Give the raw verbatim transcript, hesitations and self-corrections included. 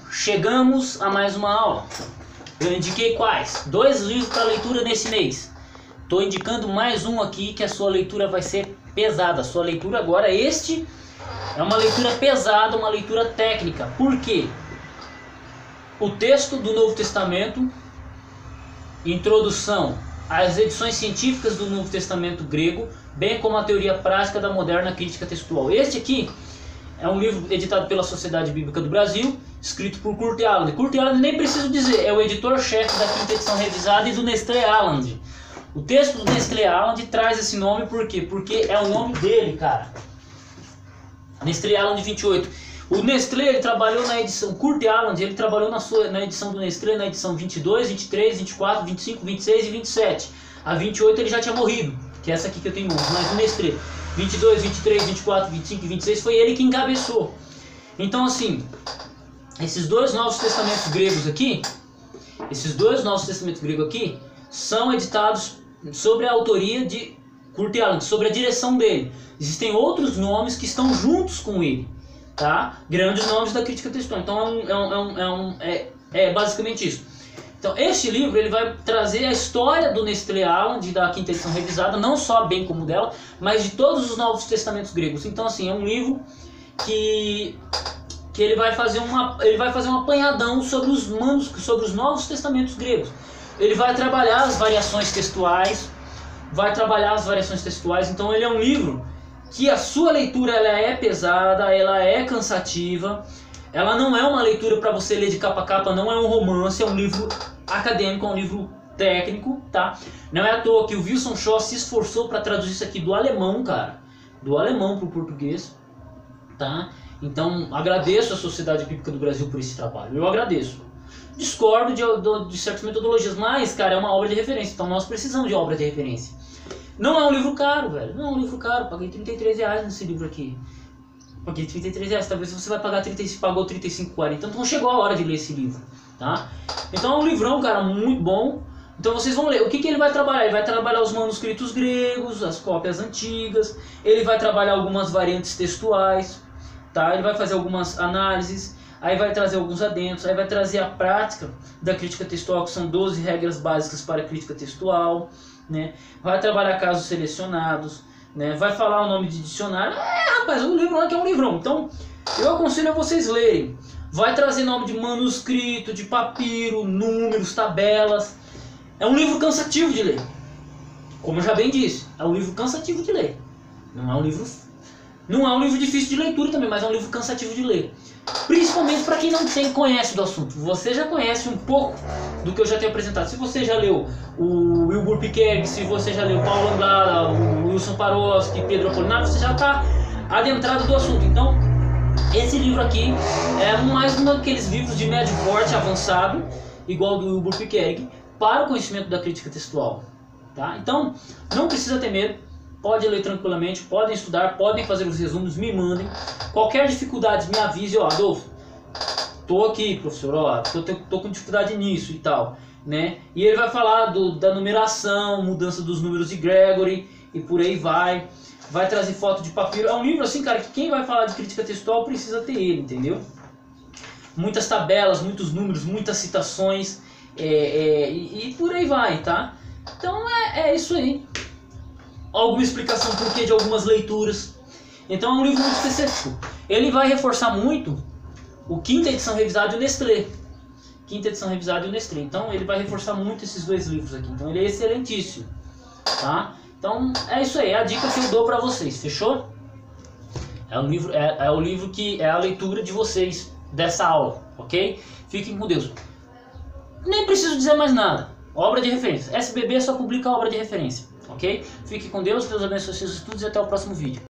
chegamos a mais uma aula. Eu indiquei quais? Dois livros para leitura nesse mês. Estou indicando mais um aqui que a sua leitura vai ser pesada. A sua leitura agora, este é uma leitura pesada, uma leitura técnica. Por quê? O texto do Novo Testamento, introdução às edições científicas do Novo Testamento grego, bem como a teoria prática da moderna crítica textual. Este aqui é um livro editado pela Sociedade Bíblica do Brasil, escrito por Kurt Aland. Kurt Aland, nem preciso dizer, é o editor-chefe da quinta edição revisada e do Nestlé Aland. O texto do Nestlé Aland traz esse nome por quê? Porque é o nome dele, cara. Nestlé Aland vinte e oito. O Nestlé, ele trabalhou na edição, Kurt Aland, ele trabalhou na, sua, na edição do Nestlé, na edição vinte e dois, vinte e três, vinte e quatro, vinte e cinco, vinte e seis e vinte e sete. A vinte e oito ele já tinha morrido, que é essa aqui que eu tenho em mãos, mas o Nestlé vinte e dois, vinte e três, vinte e quatro, vinte e cinco e vinte e seis foi ele que encabeçou. Então assim, esses dois Novos Testamentos gregos aqui, esses dois Novos Testamentos gregos aqui, são editados sobre a autoria de Kurt Aland, sobre a direção dele. Existem outros nomes que estão juntos com ele, tá? Grandes nomes da crítica textual. Então é, um, é, um, é, um, é, é basicamente isso. Então este livro ele vai trazer a história do Nestlé Aland, da quinta edição revisada, não só bem como dela, mas de todos os Novos Testamentos gregos. Então assim, é um livro que, que ele, vai fazer uma, ele vai fazer um apanhadão sobre os, manos, sobre os Novos Testamentos gregos. Ele vai trabalhar as variações textuais, vai trabalhar as variações textuais. Então ele é um livro que a sua leitura ela é pesada, ela é cansativa, ela não é uma leitura para você ler de capa a capa, não é um romance, é um livro acadêmico, é um livro técnico, tá? Não é à toa que o Wilson Shaw se esforçou para traduzir isso aqui do alemão, cara, do alemão para o português, tá? Então agradeço a Sociedade Bíblica do Brasil por esse trabalho, eu agradeço. Discordo de, de, de certas metodologias, mas, cara, é uma obra de referência, então nós precisamos de obra de referência. Não é um livro caro, velho. Não é um livro caro. Paguei trinta e três reais nesse livro aqui. Paguei trinta e três reais. Talvez você vai pagar trinta, pagou trinta e cinco, quarenta. Então chegou a hora de ler esse livro, tá? Então é um livrão, cara, muito bom. Então vocês vão ler. O que, que ele vai trabalhar? Ele vai trabalhar os manuscritos gregos, as cópias antigas. Ele vai trabalhar algumas variantes textuais, tá? Ele vai fazer algumas análises. Aí vai trazer alguns adendos. Aí vai trazer a prática da crítica textual, que são doze regras básicas para a crítica textual. Né? Vai trabalhar casos selecionados, né? Vai falar o nome de dicionário. É, rapaz, um livro aqui é um livrão. Então, eu aconselho a vocês lerem. Vai trazer nome de manuscrito, de papiro, números, tabelas. É um livro cansativo de ler. Como eu já bem disse, é um livro cansativo de ler. Não é um livro, não é um livro difícil de leitura também, mas é um livro cansativo de ler. Principalmente para quem não tem, conhece do assunto. Você já conhece um pouco do que eu já tenho apresentado. Se você já leu o Wilbur Piquet, se você já leu Paulo Anglada, o Wilson Paroski, Pedro Apolinário, você já está adentrado do assunto. Então, esse livro aqui é mais um daqueles livros de médio porte avançado, igual do Wilbur Piquet, para o conhecimento da crítica textual. Tá? Então, não precisa ter medo. Pode ler tranquilamente, podem estudar, podem fazer os resumos, me mandem. Qualquer dificuldade, me avise, ó, Adolfo, tô aqui, professor, ó, tô, tô com dificuldade nisso e tal, né? E ele vai falar do, da numeração, mudança dos números de Gregory e por aí vai. Vai trazer foto de papiro. É um livro assim, cara, que quem vai falar de crítica textual precisa ter ele, entendeu? Muitas tabelas, muitos números, muitas citações é, é, e, e por aí vai, tá? Então é, é isso aí. Alguma explicação por que de algumas leituras. Então é um livro muito específico. Ele vai reforçar muito o quinta edição revisada e o Nestlé. Quinta edição revisada e o Nestlé. Então ele vai reforçar muito esses dois livros aqui. Então ele é excelentíssimo, tá? Então é isso aí, é a dica que eu dou pra vocês, fechou? É um livro, é, é o livro que é a leitura de vocês dessa aula, ok? Fiquem com Deus. Nem preciso dizer mais nada. Obra de referência. S B B só publica obra de referência. Ok? Fique com Deus, Deus abençoe seus estudos e até o próximo vídeo.